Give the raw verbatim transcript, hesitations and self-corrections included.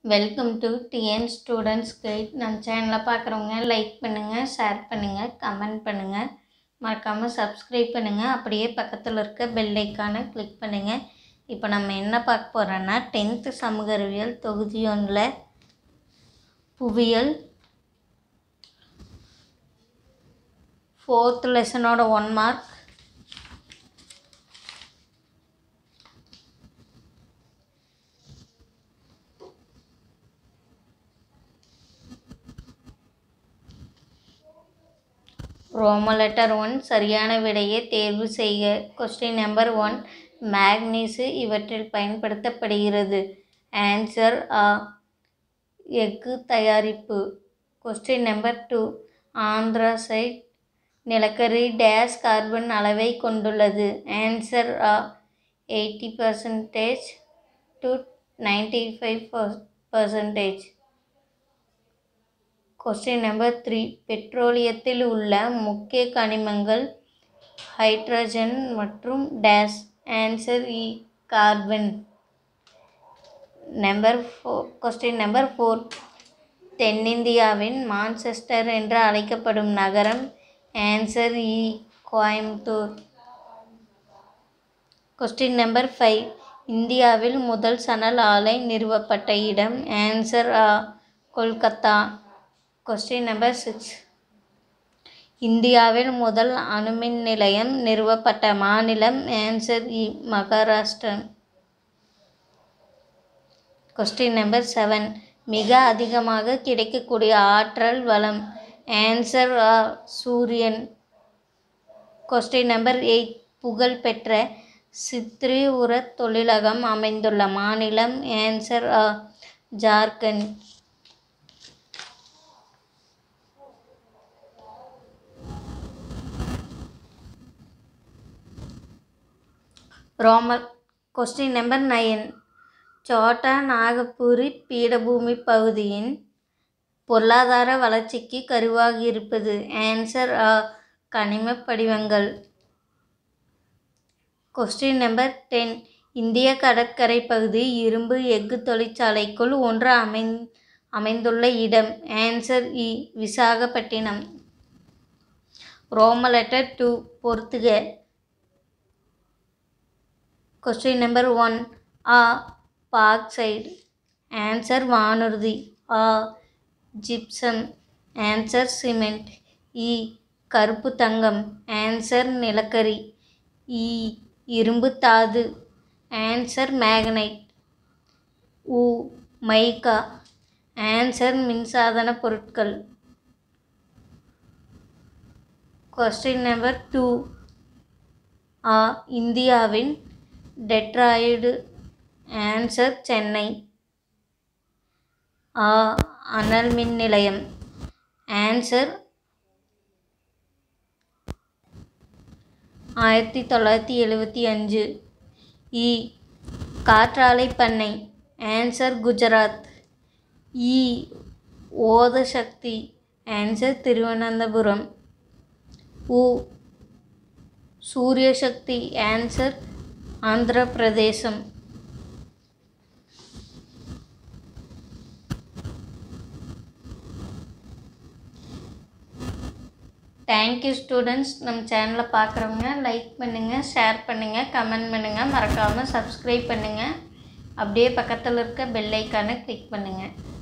Welcome to TN students guide. நம்ம சேனலில் பார்க்குறவங்க லைக் பண்ணுங்கள், ஷேர் பண்ணுங்கள், கமெண்ட் பண்ணுங்கள், மறக்காமல் சப்ஸ்கிரைப் பண்ணுங்கள். அப்படியே பக்கத்தில் இருக்க பெல் ஐக்கானை கிளிக் பண்ணுங்கள். இப்போ நம்ம என்ன பார்க்க போகிறோன்னா டென்த்து சமூக அறிவியல் தொகுதி ஒன்றில் புவியியல் ஃபோர்த் லெசனோட ஒன் மார்க் ரோம லெட்டர் ஒன் சரியான விடையை தேர்வு செய்க. கொஸ்டின் நம்பர் ஒன், மேக்னீசு இவற்றில் பயன்படுத்தப்படுகிறது. ஆன்சர் ஆ, எஃகு தயாரிப்பு. கொஸ்டின் நம்பர் டூ, ஆந்த்ராசைட் நிலக்கரி டேஸ் கார்பன் அளவை கொண்டுள்ளது. ஆன்சர் ஆ, eighty percentage to ninety five percentage. Question number three, பெட்ரோலியத்தில் உள்ள முக்கிய கனிமங்கள் ஹைட்ரஜன் மற்றும் டேஸ். ஆன்சர் இ, carbon. Number four question number four, தென்னிந்தியாவின் மான்செஸ்டர் என்று அழைக்கப்படும் நகரம். ஆன்சர் இ, கோயம்புத்தூர். கொஸ்டின் நம்பர் ஃபைவ், இந்தியாவில் முதல் சணல் ஆலை நிறுவப்பட்ட இடம். ஆன்சர் ஆ, கொல்கத்தா. கொஸ்டின் நம்பர் சிக்ஸ், இந்தியாவில் முதல் அணுமின் நிலையம் நிறுவப்பட்ட மாநிலம். ஆன்சர் இ, மகாராஷ்டிரா. கொஸ்டின் நம்பர் செவன், மிக அதிகமாக கிடைக்கக்கூடிய ஆற்றல் வளம். ஆன்சர் ஆ, சூரியன். கொஸ்டின் நம்பர் எயிட், புகழ்பெற்ற சித்ரி உர தொழிலகம் அமைந்துள்ள மாநிலம். ஆன்சர் ஆ, ஜார்க்கண்ட். ரோம question number nine, Chota Nagpur பீடபூமி பகுதியின் பொருளாதார வளர்ச்சிக்கு கருவாக இருப்பது. ஆன்சர் ஆ, கனிம படிவங்கள். கொஸ்டின் நம்பர் டென், இந்திய கடற்கரை பகுதி இரும்பு எஃகு தொழிற்சாலைக்குள் ஒன்று அமை அமைந்துள்ள இடம். ஆன்சர் இ, விசாகப்பட்டினம். ரோம லெட்டர் டூ, பொறுத்துக. கொஸ்டின் நம்பர் ஒன், ஆ, பாக்சைடு. ஆன்சர் வானூர்தி. ஆ, ஜிப்சம். Answer cement. இ, கருப்பு தங்கம். ஆன்சர் நிலக்கரி. இ, இரும்பு தாது. Answer magnetite. உ, மைக்கா. ஆன்சர் மின்சாதன பொருட்கள். கொஸ்டின் நம்பர் டூ, ஆ, இந்தியாவின் டெட்ராய்டு. ஆன்சர் சென்னை. ஆ, அனல் மின் நிலையம். ஆன்சர் ஆயிரத்தி தொள்ளாயிரத்தி எழுபத்தி அஞ்சு. இ, காற்றாலை பண்ணை. ஆன்சர் குஜராத். இ, ஓத சக்தி. ஆன்சர் திருவனந்தபுரம். உ, சூரிய சக்தி. Answer Andhra Pradesh. Thank you students. நம்ம சேனலை பார்க்குறவங்க லைக் பண்ணுங்கள், ஷேர் பண்ணுங்கள், கமெண்ட் பண்ணுங்கள், மறக்காமல் சப்ஸ்கிரைப் பண்ணுங்கள். அப்படியே பக்கத்தில் இருக்க பெல் ஐக்கானை கிளிக் பண்ணுங்கள்.